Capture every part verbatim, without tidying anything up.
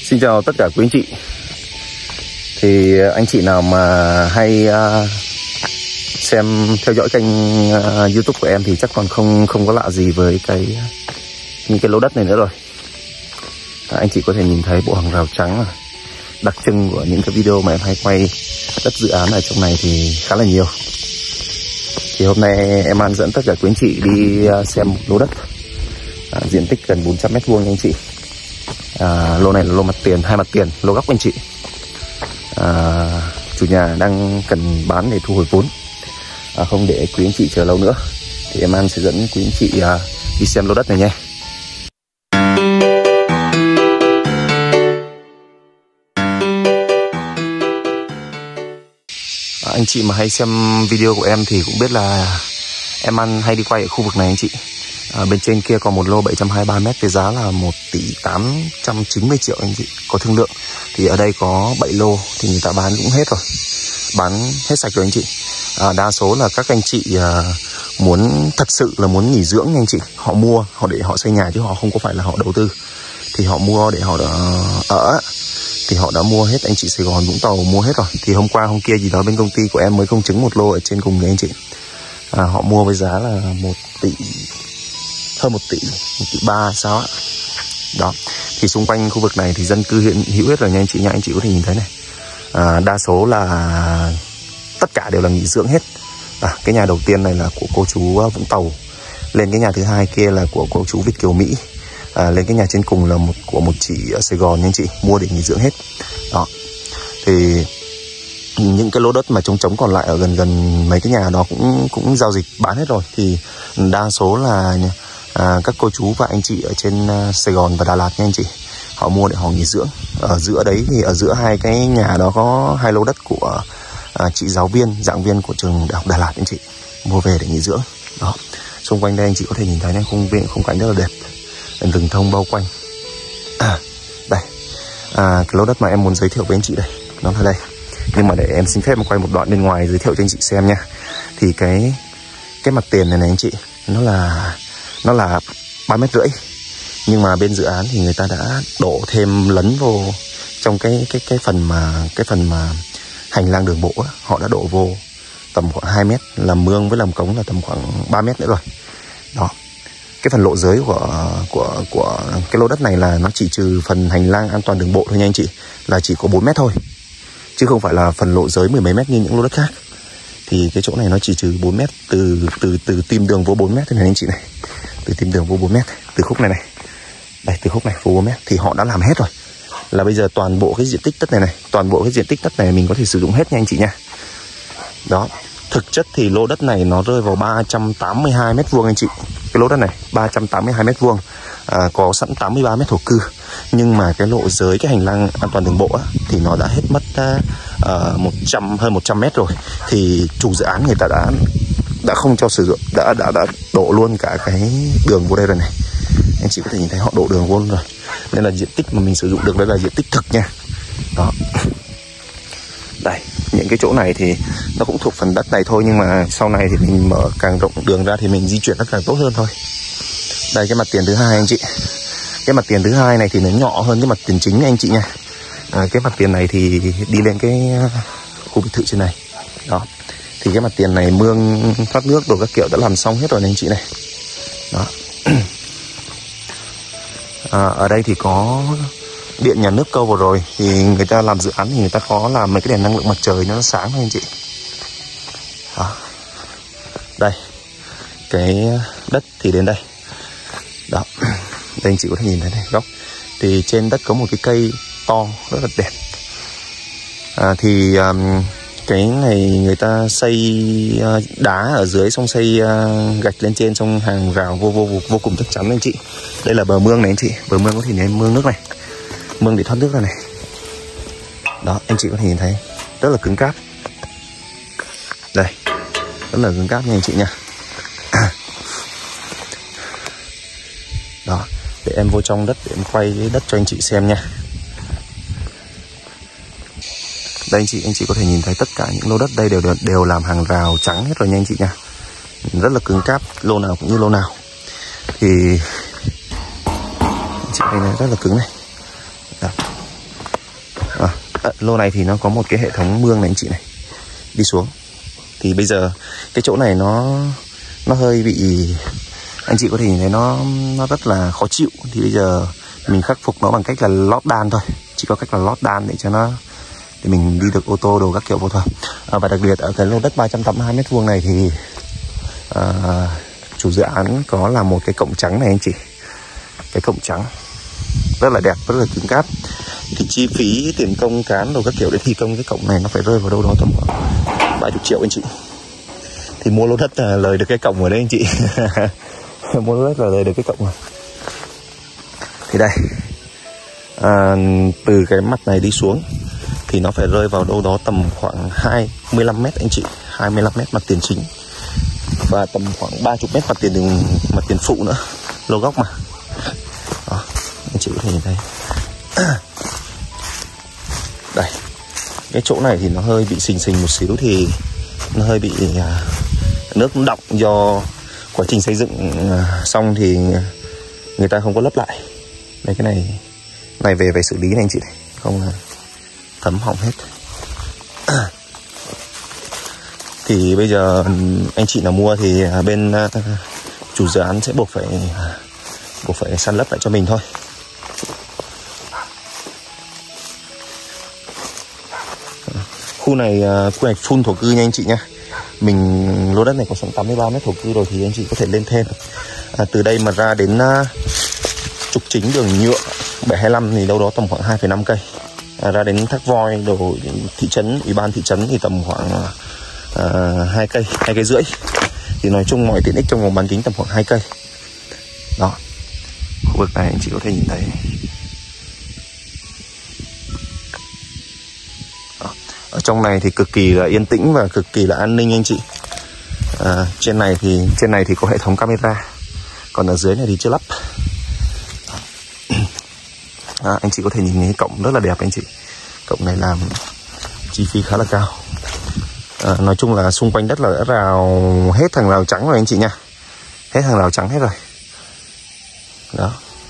Xin chào tất cả quý anh chị. Thì anh chị nào mà hay uh, xem theo dõi kênh uh, YouTube của em thì chắc còn không không có lạ gì với cái những cái lô đất này nữa rồi. À, anh chị có thể nhìn thấy bộ hàng rào trắng là đặc trưng của những cái video mà em hay quay đất dự án ở trong này thì khá là nhiều. Thì hôm nay em An dẫn tất cả quý anh chị đi uh, xem một lô đất à, diện tích gần bốn trăm mét vuông nha anh chị. À, lô này là lô mặt tiền, hai mặt tiền, lô góc anh chị. À, chủ nhà đang cần bán để thu hồi vốn. À, không để quý anh chị chờ lâu nữa thì em An sẽ dẫn quý anh chị à, đi xem lô đất này nhé. À, anh chị mà hay xem video của em thì cũng biết là em An hay đi quay ở khu vực này anh chị. À, bên trên kia còn một lô bảy trăm hai mươi ba mét với giá là một tỷ tám trăm chín mươi triệu anh chị, có thương lượng. Thì ở đây có bảy lô thì người ta bán cũng hết rồi, bán hết sạch rồi anh chị. À, đa số là các anh chị à, muốn thật sự là muốn nghỉ dưỡng nha anh chị. Họ mua họ để họ xây nhà chứ họ không có phải là họ đầu tư. Thì họ mua để họ ở thì họ đã mua hết anh chị. Sài Gòn, Vũng Tàu mua hết rồi. Thì hôm qua hôm kia gì đó bên công ty của em mới công chứng một lô ở trên cùng này anh chị. À, họ mua với giá là một tỷ, hơn một tỷ, một tỷ ba sao ạ. Đó, thì xung quanh khu vực này thì dân cư hiện hữu hết rồi nha anh chị nha. Anh chị có thể nhìn thấy này, à, đa số là tất cả đều là nghỉ dưỡng hết. À, cái nhà đầu tiên này là của cô chú Vũng Tàu, lên cái nhà thứ hai kia là của cô chú Việt Kiều Mỹ, à, lên cái nhà trên cùng là một của một chị ở Sài Gòn nha anh chị, mua để nghỉ dưỡng hết. Đó, thì những cái lô đất mà trống trống còn lại ở gần gần mấy cái nhà đó cũng cũng giao dịch bán hết rồi. Thì đa số là à, các cô chú và anh chị ở trên uh, Sài Gòn và Đà Lạt nha anh chị, họ mua để họ nghỉ dưỡng. Ở giữa đấy thì ở giữa hai cái nhà đó có hai lô đất của à, chị giáo viên, giảng viên của trường Đại học Đà Lạt anh chị, mua về để nghỉ dưỡng. Đó, xung quanh đây anh chị có thể nhìn thấy này, khung viện khung cảnh rất là đẹp, rừng thông bao quanh. À, đây, à, cái lô đất mà em muốn giới thiệu với anh chị đây, nó là đây. Nhưng mà để em xin phép mà quay một đoạn bên ngoài giới thiệu cho anh chị xem nha. Thì cái cái mặt tiền này này anh chị, nó là nó là ba mét rưỡi. Nhưng mà bên dự án thì người ta đã đổ thêm lấn vô trong cái cái cái phần mà cái phần mà hành lang đường bộ á, họ đã đổ vô tầm khoảng hai mét, làm mương với làm cống là tầm khoảng ba mét nữa rồi. Đó, cái phần lộ giới của của của cái lô đất này là nó chỉ trừ phần hành lang an toàn đường bộ thôi nha anh chị, là chỉ có bốn mét thôi, chứ không phải là phần lộ giới mười mấy mét như những lô đất khác. Thì cái chỗ này nó chỉ trừ bốn mét, từ từ từ tim đường vô bốn mét thế này anh chị này, từ tim đường vô bốn mét, từ khúc này này, đây, từ khúc này vô bốn mét thì họ đã làm hết rồi. Là bây giờ toàn bộ cái diện tích đất này này, toàn bộ cái diện tích đất này mình có thể sử dụng hết nha anh chị nha. Đó, thực chất thì lô đất này nó rơi vào ba trăm tám mươi hai mét vuông anh chị. Cái lô đất này ba trăm tám mươi hai mét vuông, à, có sẵn tám mươi ba mét thổ cư. Nhưng mà cái lộ giới, cái hành lang an toàn đường bộ á, thì nó đã hết mất uh, một trăm, hơn một trăm mét rồi. Thì chủ dự án người ta đã đã không cho sử dụng, đã đã đã đổ luôn cả cái đường vô đây rồi này. Anh chị có thể nhìn thấy họ đổ đường vô luôn rồi. Nên là diện tích mà mình sử dụng được đây là diện tích thực nha. Đó, đây, những cái chỗ này thì nó cũng thuộc phần đất này thôi, nhưng mà sau này thì mình mở càng rộng đường ra thì mình di chuyển nó càng tốt hơn thôi. Đây, cái mặt tiền thứ hai anh chị. Cái mặt tiền thứ hai này thì nó nhỏ hơn cái mặt tiền chính anh chị nha. À, cái mặt tiền này thì đi lên cái khu biệt thự trên này. Đó, thì cái mặt tiền này mương thoát nước đồ các kiểu đã làm xong hết rồi này anh chị này. Đó. À, ở đây thì có điện nhà nước câu vào rồi. Thì người ta làm dự án thì người ta có làm mấy cái đèn năng lượng mặt trời nó sáng thôi anh chị. Đó. Đây, cái đất thì đến đây. Đó, đây anh chị có thể nhìn thấy này, góc thì trên đất có một cái cây to rất là đẹp. À, thì um, cái này người ta xây uh, đá ở dưới, xong xây uh, gạch lên trên, xong hàng rào vô vô vô cùng chắc chắn anh chị. Đây là bờ mương này anh chị, bờ mương có thể nhìn mương nước này, mương để thoát nước ra này. Đó, anh chị có thể nhìn thấy rất là cứng cáp. Đây, rất là cứng cáp nha anh chị nha. Đó, để em vô trong đất để em quay cái đất cho anh chị xem nha. Đây anh chị, anh chị có thể nhìn thấy tất cả những lô đất đây đều đều làm hàng rào trắng hết rồi nha anh chị nha. Rất là cứng cáp, lô nào cũng như lô nào. Thì anh chị thấy này, rất là cứng này. Đó. À, lô này thì nó có một cái hệ thống mương này anh chị này, đi xuống. Thì bây giờ cái chỗ này nó nó hơi bị, anh chị có thể nhìn thấy nó nó rất là khó chịu. Thì bây giờ mình khắc phục nó bằng cách là lót đan thôi, chỉ có cách là lót đan để cho nó, để mình đi được ô tô đồ các kiểu vô thôi. À, và đặc biệt ở cái lô đất ba trăm tám mươi hai mét vuông này thì à, chủ dự án có làm một cái cổng trắng này anh chị, cái cổng trắng rất là đẹp, rất là cứng cáp. Thì chi phí tiền công cán đồ các kiểu để thi công cái cổng này nó phải rơi vào đâu đó tầm khoảng vài chục triệu anh chị. Thì mua lô đất là lời được cái cổng ở đây anh chị. Mua lô đất là lời được cái cổng rồi. Thì đây, à, từ cái mặt này đi xuống thì nó phải rơi vào đâu đó tầm khoảng hai mươi lăm mét anh chị, hai mươi lăm mét mặt tiền chính và tầm khoảng ba mươi mét mặt tiền đường, mặt tiền phụ nữa, lô góc mà. Đó, anh chị có thể nhìn thấy. Đây, cái chỗ này thì nó hơi bị xình xình một xíu, thì nó hơi bị uh, nước đọng do quá trình xây dựng uh, xong thì người ta không có lấp lại. Đây, cái này này về phải xử lý này anh chị này, không là thấm hỏng hết. Thì bây giờ anh chị nào mua thì bên uh, chủ dự án sẽ buộc phải uh, buộc phải san lấp lại cho mình thôi. Khu này uh, quy hoạch full thổ cư nha anh chị nha. Mình lô đất này có sẵn tám mươi ba mét thổ cư rồi, thì anh chị có thể lên thêm. À, từ đây mà ra đến uh, trục chính đường nhựa bảy hai lăm thì đâu đó tầm khoảng hai phẩy năm cây. À, ra đến Thác Voi đồ thị trấn, ủy ban thị trấn thì tầm khoảng uh, hai cây, hai cây rưỡi. Thì nói chung mọi tiện ích trong vòng bán kính tầm khoảng hai cây. Đó. Khu vực này anh chị có thể nhìn thấy. Ở trong này thì cực kỳ là yên tĩnh và cực kỳ là an ninh anh chị. À, trên này thì trên này thì có hệ thống camera, còn ở dưới này thì chưa lắp. À, anh chị có thể nhìn thấy cổng rất là đẹp anh chị. Cổng này làm chi phí khá là cao. À, nói chung là xung quanh đất là đã rào hết thằng rào trắng rồi anh chị nha, hết thằng rào trắng hết rồi. Đó.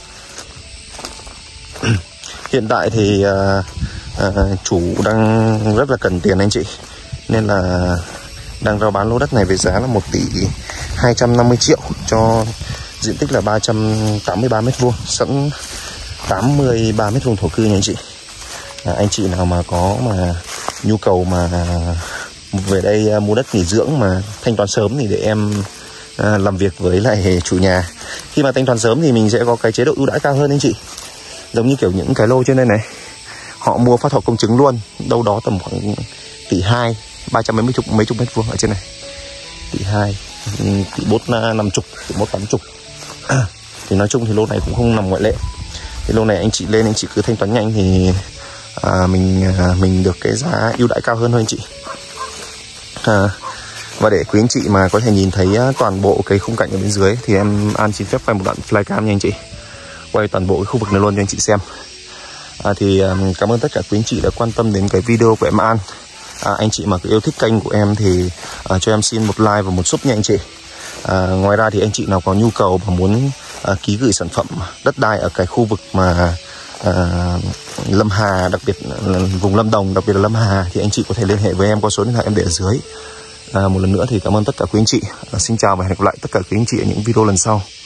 Hiện tại thì uh, À, chủ đang rất là cần tiền anh chị, nên là đang rao bán lô đất này với giá là một tỷ hai trăm năm mươi triệu cho diện tích là ba trăm tám mươi ba mét vuông, sẵn tám mươi ba mét vuông thổ cư nha anh chị. À, anh chị nào mà có mà nhu cầu mà về đây mua đất nghỉ dưỡng mà thanh toán sớm thì để em à, làm việc với lại chủ nhà. Khi mà thanh toán sớm thì mình sẽ có cái chế độ ưu đãi cao hơn anh chị, giống như kiểu những cái lô trên đây này, họ mua phát thọ công chứng luôn, đâu đó tầm khoảng tỷ hai, ba trăm mấy chục mấy chục mét vuông ở trên này, tỷ hai, tỷ bốn năm chục, tỷ một tám chục. À, thì nói chung thì lô này cũng không nằm ngoại lệ. Thì lô này anh chị lên anh chị cứ thanh toán nhanh thì à, mình à, mình được cái giá ưu đãi cao hơn thôi anh chị. À, và để quý anh chị mà có thể nhìn thấy toàn bộ cái khung cảnh ở bên dưới thì em An xin phép quay một đoạn flycam nha anh chị, quay toàn bộ cái khu vực này luôn cho anh chị xem. À, thì um, cảm ơn tất cả quý anh chị đã quan tâm đến cái video của em An. À, anh chị mà yêu thích kênh của em thì uh, cho em xin một like và một sub nha anh chị. À, ngoài ra thì anh chị nào có nhu cầu và muốn uh, ký gửi sản phẩm đất đai ở cái khu vực mà uh, Lâm Hà, đặc biệt là vùng Lâm Đồng, đặc biệt là Lâm Hà, thì anh chị có thể liên hệ với em qua số điện thoại em để ở dưới. À, một lần nữa thì cảm ơn tất cả quý anh chị. À, xin chào và hẹn gặp lại tất cả quý anh chị ở những video lần sau.